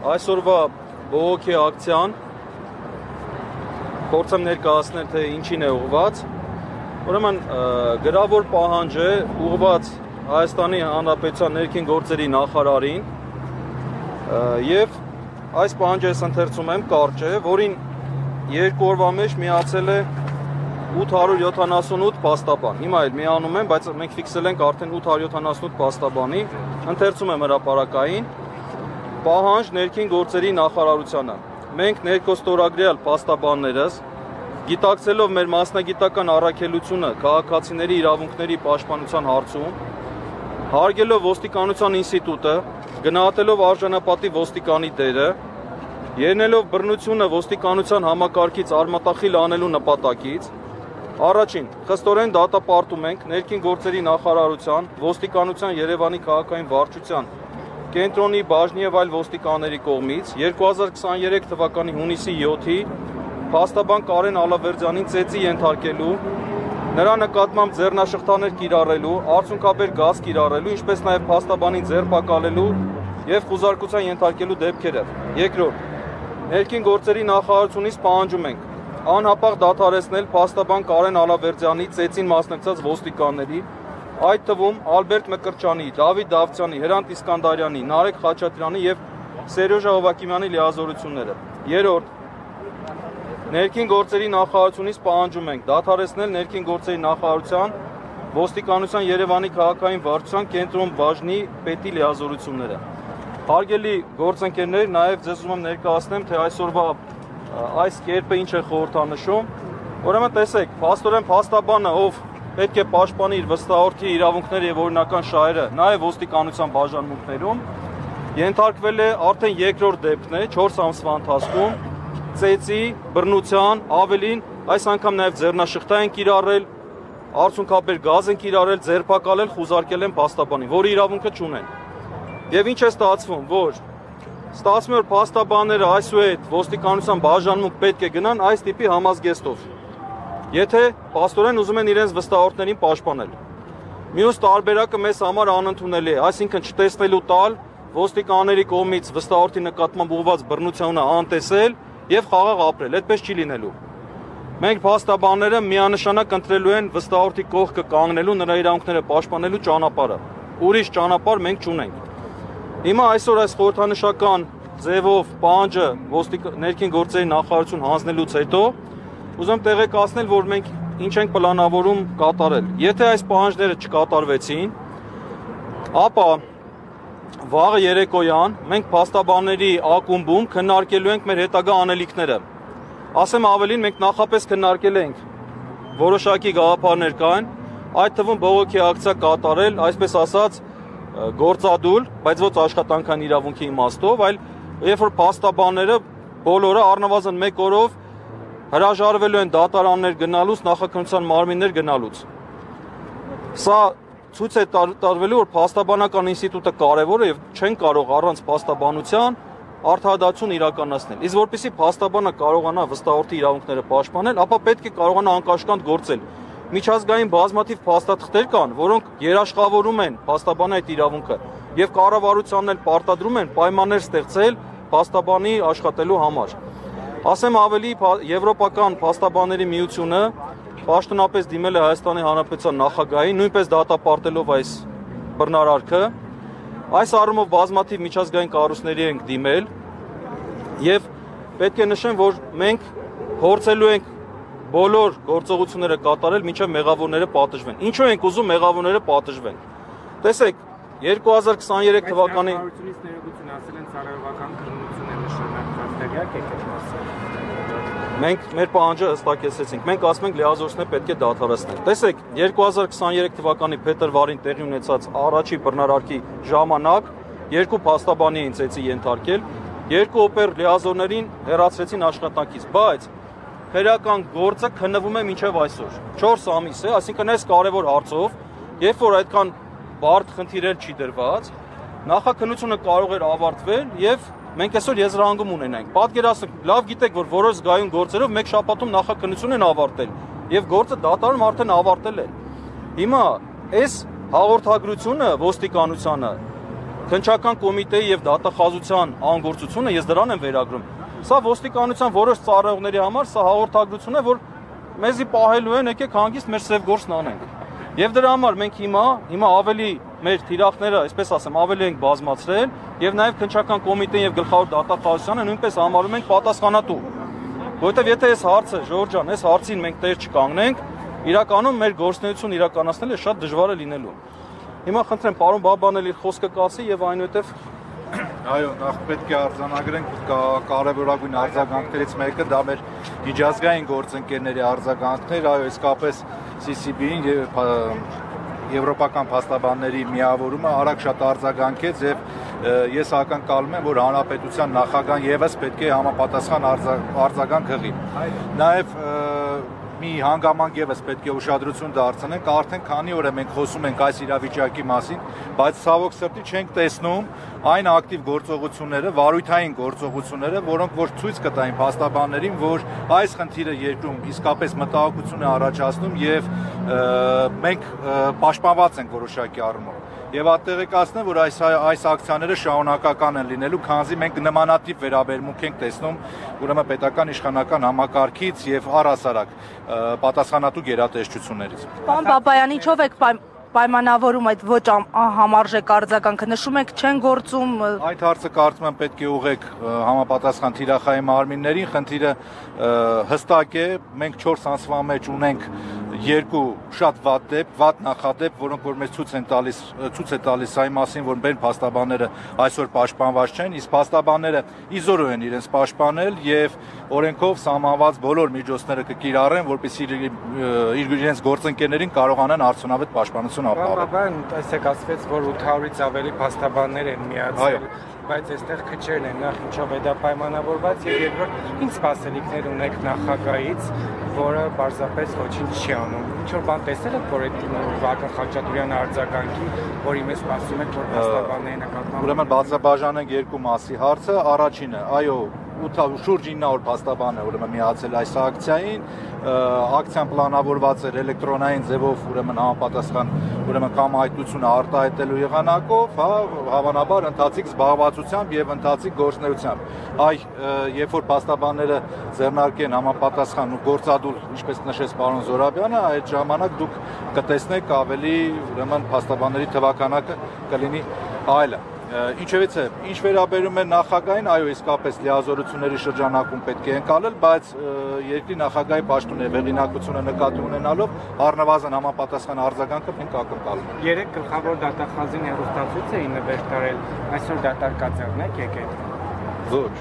այսօրվա բողոքի ակցիան փորձեմ ներկայացնել, թե ինչին է ուղղված։ Ուրեմն գրավոր պահանջ է ուղղված Հայաստանի Հանրապետության ներքին գործերի նախարարին եւ այս պահանջը ես ընթերցում եմ, կարճ է, որին 2 օրվա մեջ միացել է 878 փաստաբան։ Հիմա էլ միանում եմ, բայց մենք ֆիքսել ենք արդեն 878 փաստաբանի, ընթերցում եմ հրապարակային պահանջ ներքին գործերի նախարարությանը։ Մենք ներքոստորագրյալ փաստաբաններս գիտակցելով մեր մասնագիտական առաքելությունը քաղաքացիների իրավունքների պաշտպանության հարցում, հարգելով ոստիկանության ինստիտուտը, գնահատելով արժանապատիվ ոստիկանի դերը, ելնելով բռնությունը ոստիկանության համակարգից արմատախիլ անելու նպատակից, առաջին, խստորեն դատապարտում ենք ներքին գործերի նախարարության, ոստիկանության Երևանի քաղաքային վարչության, կենտրոնի բաժնի եւ այլ ոստիկանների կողմից 2023 թվականի հունիսի 7-ի փաստաբան Կարեն Ալավերդյանին ծեծի ենթարկելու, նրա նկատմամբ ձեռնաշղթաներ կիրառելու, արդյունքաբեր գազ կիրառելու, ինչպես նաեւ փաստաբանին ձերբակալելու եւ խուզարկության ենթարկելու դեպքերը։ Երկրորդ, ներքին գործերի նախարարությունից պահանջում ենք անհապաղ դադարեցնել փաստաբան Կարեն Ալավերդյանի ծեծին մասնակցած ոստիկանների, այդ թվում Ալբերտ Մկրտչյանի, Դավիթ Դավթյանի, Հրանտ Իսկանդարյանի, Նարեկ Խաչատրյանի եւ Սերյոժա Հովակիմյանի լիազորությունները։ Երրորդ, ներքին գործերի նախարարությունից պահանջում ենք դադարեցնել ներքին գործերի նախարարության, ոստիկանության Երևանի քաղաքային վարչության կենտրոն բաժնի պետի լիազորությունները։ Հարգելի գործընկերներ, նաեւ ձեզ ուզում եմ ներկայացնեմ, թե այսօրվա այս կերպը ինչ է խորհրդանշում։ Ուրեմն տեսեք, փաստորեն փաստաբանը, ով պետք է պաշտպանի իր վստահորդի իրավունքները եւ օրինական շահերը, նաեւ ոստիկանության բաժանմունքներում, ենթարկվել է արդեն երկրորդ դեպքն է 4 ամսվա ընթացքում ծեծի, բռնության, ավելին, այս անգամ նաեւ ձեռնաշղթա են կիրառել, արդյունքաբեր գազ են կիրառել, ձերբակալել, խուզարկել են փաստաբանին, որի իրավունքը չունեն։ Եվ ինչ է ստացվում, որ ստացվում է, որ փաստաբանները այսուհետ ոստիկանության բաժանմունք պետք է գնան այս տիպի համազգեստով, եթե պաստորեն ուզում են իրենց վստահորդներին պաշտպանել։ Մյուս տարբերակը մեզ համար անընդունելի է, այսինքն չտեսնելու տալ, ոստիկանների կողմից վստահորդի նկատմամբ ուղղված բռնությունը անտեսել եւ խաղաղ ապրել, այդպես չի լինելու։ Մենք փաստաբանները միանշանակ ընտրելու են վստահորդի կողքը կանգնելու, նրա իրավունքները պաշտպանելու ճանապարհը։ Ուրիշ ճանապարհ մենք չունենք։ Հիմա այսօր այս խորհրդանշական ձևով պահանջը ներքին գործերի նախարարություն հանձնելուց հետո ուզում եմ տեղեկացնել, որ մենք ինչ ենք պլանավորում կատարել։ Եթե այս պահանջները չկատարվեցին, ապա վաղը երեկոյան մենք փաստաբանների ակումբում քննարկելու ենք մեր հետագա անելիքները։ Ասեմ ավելին, մենք նախապես քննարկել ենք որոշակի գաղափարներ կան, այդ թվում բողոքի ակցիա կատարել, այսպես ասած, գործադուլ, բայց ոչ աշխատանքային իրավունքի իմաստով, այլ երբ որ փաստաբանները բոլորը առնվազն 1 օրով հրաժարվելու են դատարաններ գնալուց, նախաքննության մարմիններ գնալուց։ Սա ցույց է տարվելու, որ փաստաբանական ինստիտուտը կարևոր է եւ չեն կարող առանց փաստաբանության արդարադատություն իրականացնել։ Իսկ որպեսզի փաստաբանը կարողանա վստահորդի իրավունքները պաշտպանել, ապա պետք է կարողանա անկաշկանդ գործել։ Միջազգային բազմաթիվ փաստաթղթեր կան, որոնք երաշխավորում են փաստաբանի այդ իրավունքը եւ կառավարությանն էլ պարտադրում են պայմաններ ստեղծել փաստաբանի աշխատելու համար։ Ասեմ ավելի, Եվրոպական փաստաբանների միությունը պաշտոնապես դիմել է Հայաստանի Հանրապետության նախագահին, նույնպես դատապարտելով այս բռնարարքը։ Այս առումով բազմաթիվ միջազգային կառույցների ենք դիմել եւ պետք է նշեմ, որ մենք փորձելու ենք բոլոր գործողությունները կատարել, մինչև մեղավորները պատժվեն։ Ինչու ենք ուզում մեղավորները պատժվեն։ Տեսեք, 2023 թվականի մենք մեր պահանջը հստակեցրեցինք։ Մենք ասում ենք լիազորությունները պետք է դադարեցնել։ Տեսեք, 2023 թվականի փետրվարին տեղի ունեցած առաջի բռնարարքի ժամանակ 2 փաստաբանի են ծեծի ենթարկել, 2 օպեր լիազորներին հեռացրեցին աշխատանքից, բայց քրեական գործը քննվում է մինչև այսօր։ 4 ամիս է, այսինքն այս կարևոր հարցով, երբ որ այդքան բարդ խնդիրներ չի դրված, նախաքննությունը կարող էր ավարտվել եւ մենք այսօր եզրահանգում ունենանք։ Պատկերացնեք, լավ գիտեք, որ որոշ զգայուն գործերով մեկ շաբաթում նախաքննություն են ավարտել եւ գործը դատարանում արդեն ավարտել է։ Հիմա այս հաղորդագրությունը ոստիկանությանը քննչական կոմիտեի եւ դատախազության անգործությունը ես դրան եմ վերագրում։ Սա ոստիկանության որոշ ծառայողների համար սա հաղորդագրություն է, որ մեզի պահելու են, եկեք հանգիստ մեր սև գործն անենք։ Եվ դրա համար մենք հիմա ավելի մեր թիրախները, այսպես ասեմ, ավելի ենք բազմացրել եւ նաեւ քննչական կոմիտեն եւ գլխավոր դատախազությանը նույնպես համարում ենք պատասխանատու։ Որովհետեւ եթե այս հարցը, Ժորժ ջան, այս հարցին մենք տեր չկանգնենք, իրականում մեր գործունեությունը իրականացնելը շատ դժվար է լինելու։ Հիմա խնդրեմ պարոն Բաբան էլ իր խոսքը կասի եւ այնուհետեւ Այո, նախ պետք է արձանագրենք կարևորագույն արձագանքներից մեկը դա մեր միջազգային գործընկերների արձագանքներ, այո, իսկապես CCB-ին եւ եվրոպական փաստաբանների միավորումը արագ շատ արձագանքեց եւ ես ակնկալում եմ, որ հանրապետության նախագահան եւս պետք է համապատասխան արձագանք հղի։ Նաեւ մի հանգամանք եւս պետք է ուշադրություն դարձնենք, արդեն քանի օր է մենք խոսում ենք այս իրավիճակի մասին, բայց ցավոք սրտի չենք տեսնում այն ակտիվ գործողությունները, վարույթային գործողությունները, որոնք որ ցույց կտային փաստաբաններին, որ այս խնդիրը երկրում իսկապես մտահոգություն է առաջացնում եւ մենք պաշտպանված ենք որոշակի առումով։ Եվ ատեղեկացնեմ, որ այս ակցիաները շարունակական են լինելու, քանզի մենք նմանատիպ վերաբերմունք ենք տեսնում ուրեմն պետական իշխանական համակարգից եւ առհասարակ պատասխանատու գերատեսչություններից։ Պարոն Բաբայանի, ինչով եք պայմանավորում այդ ոչ համարժեք արձագանքը, նշում եք չեն գործում։ Այդ հարցը կարծում եմ պետք է ուղղեք համապատասխան թիրախային մարմիններին, խնդիրը հստակ է, մենք 4 ամսվա մեջ ունենք երկու շատ վատ նախադեպ, որոնք որ մեզ ցույց է տալիս այն մասին, որ մեր փաստաբանները այսօր պաշտպանված չեն, իսկ փաստաբանները իզորու են իրենց պաշտպանել եւ օրենքով սահմանված բոլոր միջոցները կկիրառեն, որպեսզի իրենց գործընկերներին կարողանան արդյունավետ պաշտպանություն ապահովել։ Այսեք ասվեց, որ 800-ից ավելի փաստաբաններ են միացել, բայց այստեղ քչերն են, նախ ինչով է դա պայմանավորված եւ երկրորդ ինչ սպասելիքներ ունեք նախագահից, որը պարզապես ոչինչ չի անում։ Ինչ որ բան տեսել եք, որ այդ Վահագն Խաչատուրյանի արձագանքի, որի մեջ սպասում եք, որ փաստաբանների նկատմամբ։ Ուրեմն բացաբաժանենք երկու մասի հարցը, առաջինը, այո, շուրջ 900 փաստաբան է ուրեմն միացել այս ակցիային, ակցիան պլանավորված էր էլեկտրոնային ձևով ուրեմն համապատասխան ուրեմն կամ այդությունը արտահայտելու եղանակով, հավանաբար ընթացիկ զբաղվածությամբ եւ ընթացիկ գործունեությամբ։ Երբ որ փաստաբանները ձեռնարկեն համապատասխան ու գործադուլ, ինչպես նշեց պարոն Զորաբյանը, այդ ժամանակ դուք կտեսնեք ավելի ուրեմն փաստաբանների թվականակը կլինի այլը։ Ինչևէ, ինչ վերաբերում է նախագահին, այո, իսկապես լիազորությունների շրջանակում պետք է ընկալել, բայց երկրի նախագահի պաշտոնի հեղինակությունը նկատի ունենալով առնվազն համապատասխան արձագանքը մենք ակնկալում ենք։ Երեք գլխավոր դատախազին հեռուստացույց էին նվեր տարել, այսօր դատարկաձեռն եք եկել։ Ոչ։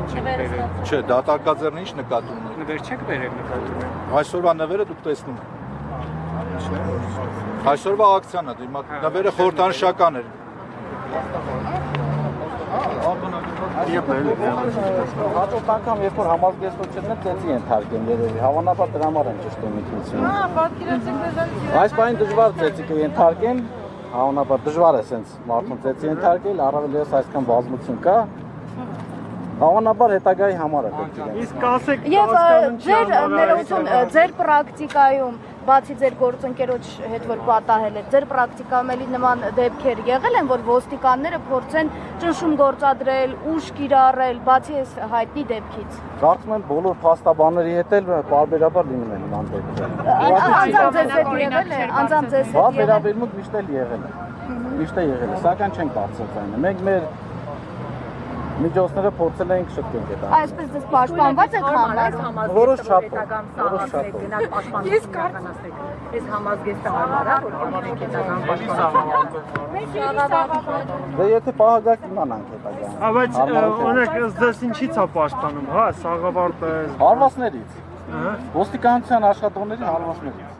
Չէ, դատարկաձեռնը ինչ նկատի ունի։ Նվեր չեք բերել նկատում եք։ Այսօրվա նվերը դուք տեսնում եք։ Այսօրվա ակցիան է, նվերը խորհրդանշական էր։ Հաջորդ անգամ երբ որ համազգեստություններ ծեծի ենթարկեն երևի, հավանաբար դրա համար են ճշտում ինքնությունը։ Այս բանին դժվար ծեծի կենթարկեն, հավանաբար դժվար է սենց մարդուն ծեծի ենթարկել, առավել ևս այսքան բազմություն կա։ Հավանաբար հետագայի համար է պետք է։ Իսկ ասեք, Եվ ձեր ներողություն, ձեր պրակտիկայում, բացի ձեր գործընկերոջ հետ որ պատահել է, ձեր պրակտիկայում էլի նման դեպքեր եղել են, որ ոստիկանները փորձեն ճնշում գործադրել, ուժ կիրառել, բացի այս հայտնի դեպքից։ Կարծում եմ բոլոր փաստաբանների հետ էլ պարբերաբար լինում են նման դեպքեր։ Անձամբ ձեզ հետ եղել է, անձամբ ձեզ հետ եղել է։ Վերաբերմունք միշտ էլ եղել է։ Միշտ է եղել է, սակայն չենք բացատրել։ Մենք մեր միջոցները փորձել ենք շտկենք այդ։ Այսպես դες պաշտպանված եք համարում։ Որոշ չափով, որոշ չափով։ Գնալ պաշտպանություն իրականացնեք։ Այս համազգեստը հարմարա, որ կողմենք հետագան պաշտպանություն։ Դե եթե պահագակ իմանանք հետագան։ բայց օրինակ դες ինչի՞ց է պաշտպանում, հա, սաղավարտը։ Հարվածներից։ Ոստիկանության աշխատողների հարվածներից։